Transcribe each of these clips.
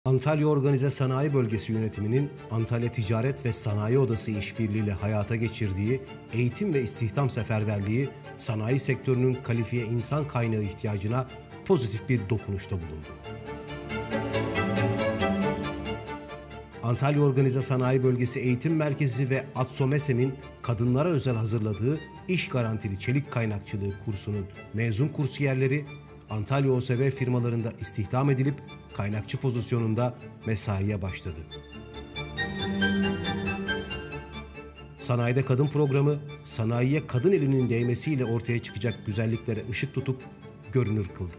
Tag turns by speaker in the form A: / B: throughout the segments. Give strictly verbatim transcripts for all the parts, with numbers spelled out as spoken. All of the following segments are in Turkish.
A: Antalya Organize Sanayi Bölgesi Yönetimi'nin Antalya Ticaret ve Sanayi Odası işbirliğiyle hayata geçirdiği eğitim ve istihdam seferberliği, sanayi sektörünün kalifiye insan kaynağı ihtiyacına pozitif bir dokunuşta bulundu. Antalya Organize Sanayi Bölgesi Eğitim Merkezi ve ATSOMESEM'in kadınlara özel hazırladığı iş garantili çelik kaynakçılığı kursunun mezun kursiyerleri Antalya O S B firmalarında istihdam edilip kaynakçı pozisyonunda mesaiye başladı. Sanayide Kadın programı, sanayiye kadın elinin değmesiyle ortaya çıkacak güzelliklere ışık tutup görünür kıldı.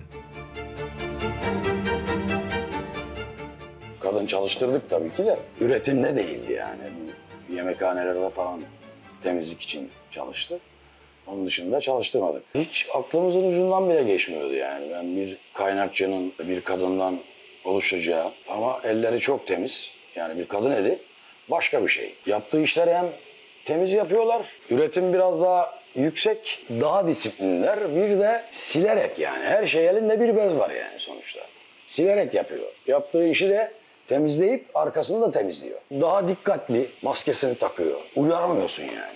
B: Kadın çalıştırdık tabii ki de üretimde değildi yani. Yemekhanelerde falan temizlik için çalıştı. Onun dışında çalıştırmadık. Hiç aklımızın ucundan bile geçmiyordu yani. Ben bir kaynakçının bir kadından oluşacağı ama elleri çok temiz. Yani bir kadın eli başka bir şey. Yaptığı işleri hem temiz yapıyorlar. Üretim biraz daha yüksek, daha disiplinler. Bir de silerek yani. Her şey elinde bir bez var yani sonuçta. Silerek yapıyor. Yaptığı işi de temizleyip arkasını da temizliyor. Daha dikkatli maskesini takıyor. Uyarmıyorsun yani.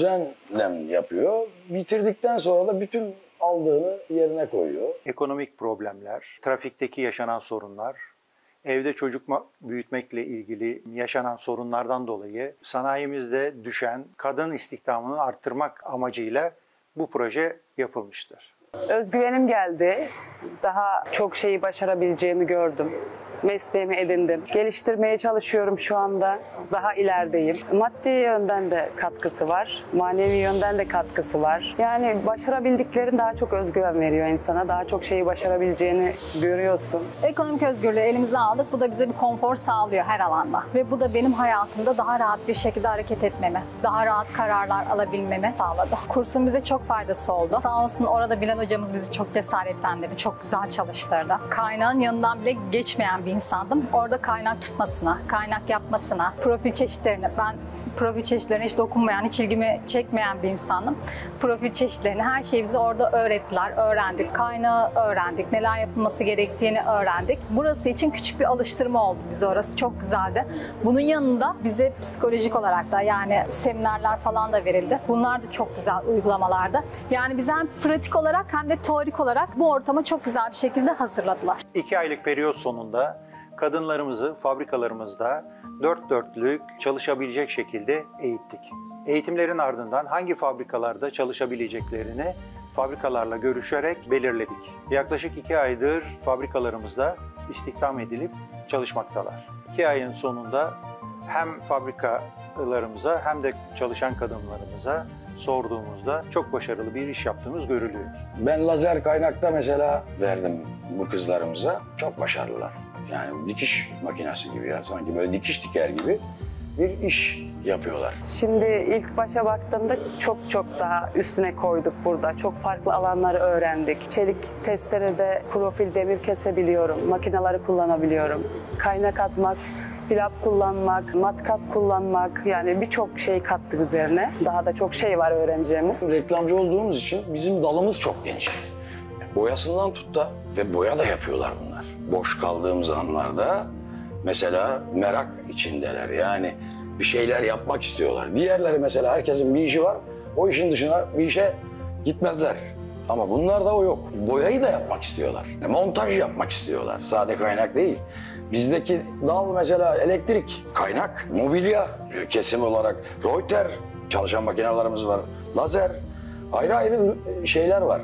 B: Özenle yapıyor. Bitirdikten sonra da bütün aldığını yerine koyuyor.
C: Ekonomik problemler, trafikteki yaşanan sorunlar, evde çocuk büyütmekle ilgili yaşanan sorunlardan dolayı sanayimizde düşen kadın istihdamını arttırmak amacıyla bu proje yapılmıştır.
D: Özgüvenim geldi. Daha çok şeyi başarabileceğimi gördüm. Mesleğimi edindim. Geliştirmeye çalışıyorum şu anda. Daha ilerideyim. Maddi yönden de katkısı var. Manevi yönden de katkısı var. Yani başarabildiklerin daha çok özgüven veriyor insana. Daha çok şeyi başarabileceğini görüyorsun.
E: Ekonomik özgürlüğü elimize aldık. Bu da bize bir konfor sağlıyor her alanda. Ve bu da benim hayatımda daha rahat bir şekilde hareket etmemi, daha rahat kararlar alabilmemi sağladı. Kursun bize çok faydası oldu. Sağ olsun orada Bilal hocamız bizi çok cesaretlendirdi. Çok güzel çalıştırdı. Kaynağın yanından bile geçmeyen bir insandım. Orada kaynak tutmasına, kaynak yapmasına, profil çeşitlerine, ben profil çeşitlerine hiç dokunmayan, hiç ilgimi çekmeyen bir insandım. Profil çeşitlerini, her şeyi bize orada öğrettiler, öğrendik. Kaynağı öğrendik, neler yapılması gerektiğini öğrendik. Burası için küçük bir alıştırma oldu bize orası. Çok güzeldi. Bunun yanında bize psikolojik olarak da yani seminerler falan da verildi. Bunlar da çok güzel uygulamalardı. Yani bize hem pratik olarak hem de teorik olarak bu ortama çok güzel bir şekilde hazırladılar.
C: İki aylık periyot sonunda kadınlarımızı fabrikalarımızda dört dörtlük çalışabilecek şekilde eğittik. Eğitimlerin ardından hangi fabrikalarda çalışabileceklerini fabrikalarla görüşerek belirledik. Yaklaşık iki aydır fabrikalarımızda istihdam edilip çalışmaktalar. İki ayın sonunda hem fabrikalarımıza hem de çalışan kadınlarımıza sorduğumuzda çok başarılı bir iş yaptığımız görülüyor.
B: Ben lazer kaynakta mesela verdim bu kızlarımıza. Çok başarılılar. Yani dikiş makinesi gibi ya. Sanki böyle dikiş diker gibi bir iş yapıyorlar.
D: Şimdi ilk başa baktığımda çok çok daha üstüne koyduk burada. Çok farklı alanları öğrendik. Çelik testerede profil demir kesebiliyorum. Makineleri kullanabiliyorum. Kaynak atmak, pilap kullanmak, matkap kullanmak, yani birçok şey kattık üzerine. Daha da çok şey var öğreneceğimiz.
B: Reklamcı olduğumuz için bizim dalımız çok geniş. Boyasından tut da ve boya da yapıyorlar bunlar. Boş kaldığımız anlarda mesela merak içindeler. Yani bir şeyler yapmak istiyorlar. Diğerleri mesela herkesin bir işi var. O işin dışına bir işe gitmezler. Ama bunlarda o yok. Boyayı da yapmak istiyorlar. Montaj yapmak istiyorlar. Sade kaynak değil. Bizdeki dal mesela elektrik, kaynak, mobilya, kesim olarak Reuter, çalışan makinelerimiz var, lazer, ayrı ayrı şeyler var.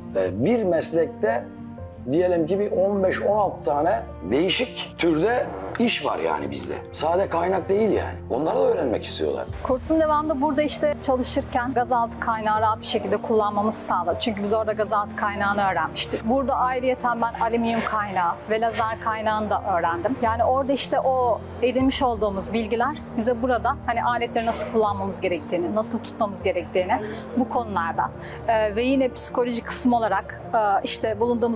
B: Bir meslekte diyelim ki bir on beş on altı tane değişik türde iş var yani bizde. Sade kaynak değil yani. Onları da öğrenmek istiyorlar.
E: Kursun devamında burada işte çalışırken gazaltı kaynağı rahat bir şekilde kullanmamızı sağladı. Çünkü biz orada gazaltı kaynağını öğrenmiştik. Burada ayrıyeten ben alüminyum kaynağı ve lazer kaynağını da öğrendim. Yani orada işte o edinmiş olduğumuz bilgiler bize burada hani aletleri nasıl kullanmamız gerektiğini, nasıl tutmamız gerektiğini bu konulardan. Ee, ve yine psikolojik kısım olarak işte bulunduğumuz ortam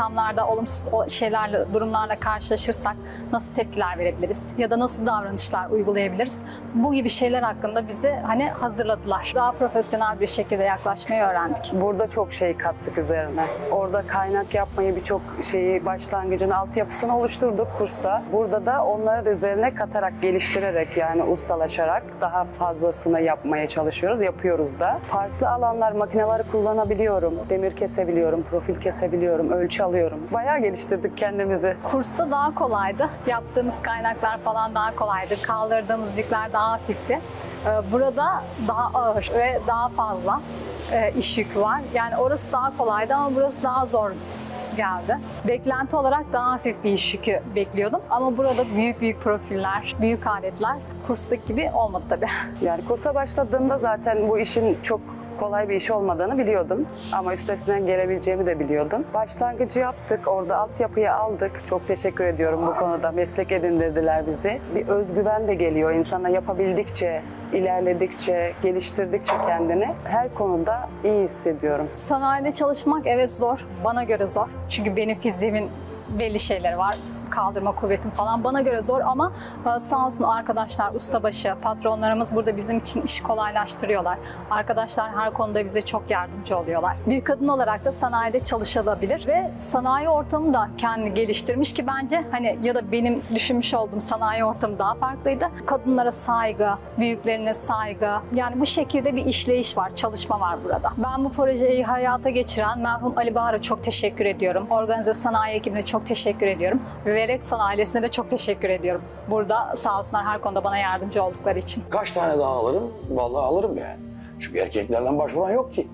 E: ortamlarda olumsuz şeylerle, durumlarla karşılaşırsak nasıl tepkiler verebiliriz ya da nasıl davranışlar uygulayabiliriz? Bu gibi şeyler hakkında bizi hani hazırladılar. Daha profesyonel bir şekilde yaklaşmayı öğrendik.
D: Burada çok şey kattık üzerine. Orada kaynak yapmayı, birçok şeyi, başlangıcın altyapısını oluşturduk kursta. Burada da onları da üzerine katarak, geliştirerek, yani ustalaşarak daha fazlasını yapmaya çalışıyoruz, yapıyoruz da. Farklı alanlar, makineleri kullanabiliyorum. Demir kesebiliyorum, profil kesebiliyorum, ölçü alıyorum. Bayağı geliştirdik kendimizi.
E: Kursta daha kolaydı. Yaptığımız kaynaklar falan daha kolaydı. Kaldırdığımız yükler daha hafifti. Burada daha ağır ve daha fazla iş yükü var. Yani orası daha kolaydı ama burası daha zor geldi. Beklenti olarak daha hafif bir iş yükü bekliyordum. Ama burada büyük büyük profiller, büyük aletler kurstaki gibi olmadı tabii.
D: Yani kursa başladığımda zaten bu işin çok kolay bir iş olmadığını biliyordum. Ama üstesinden gelebileceğimi de biliyordum. Başlangıcı yaptık, orada altyapıyı aldık. Çok teşekkür ediyorum bu konuda. Meslek edindirdiler bizi. Bir özgüven de geliyor insana, yapabildikçe, ilerledikçe, geliştirdikçe kendini her konuda iyi hissediyorum.
E: Sanayide çalışmak evet zor, bana göre zor. Çünkü benim fiziğimin belli şeyleri var. Kaldırma kuvvetim falan bana göre zor ama sağ olsun arkadaşlar, ustabaşı, patronlarımız burada bizim için işi kolaylaştırıyorlar. Arkadaşlar her konuda bize çok yardımcı oluyorlar. Bir kadın olarak da sanayide çalışılabilir ve sanayi ortamı da kendini geliştirmiş ki bence hani ya da benim düşünmüş olduğum sanayi ortamı daha farklıydı. Kadınlara saygı, büyüklerine saygı, yani bu şekilde bir işleyiş var, çalışma var burada. Ben bu projeyi hayata geçiren merhum Ali Bahar'a çok teşekkür ediyorum. Organize sanayi ekibine çok teşekkür ediyorum. Ve Rexon ailesine de çok teşekkür ediyorum. Burada sağ olsunlar her konuda bana yardımcı oldukları için.
B: Kaç tane daha alırım? Vallahi alırım yani. Çünkü erkeklerden başvuran yok ki.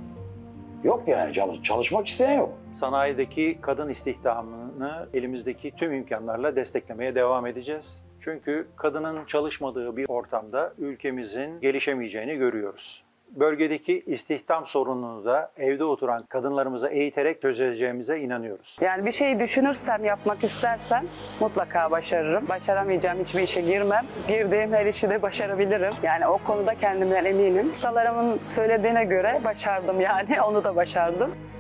B: Yok yani, çalışmak isteyen yok.
C: Sanayideki kadın istihdamını elimizdeki tüm imkanlarla desteklemeye devam edeceğiz. Çünkü kadının çalışmadığı bir ortamda ülkemizin gelişemeyeceğini görüyoruz. Bölgedeki istihdam sorununu da evde oturan kadınlarımıza eğiterek çözeceğimize inanıyoruz.
D: Yani bir şeyi düşünürsem, yapmak istersem mutlaka başarırım. Başaramayacağım hiçbir işe girmem. Girdiğim her işi de başarabilirim. Yani o konuda kendimden eminim. Ustalarımın söylediğine göre başardım yani, onu da başardım.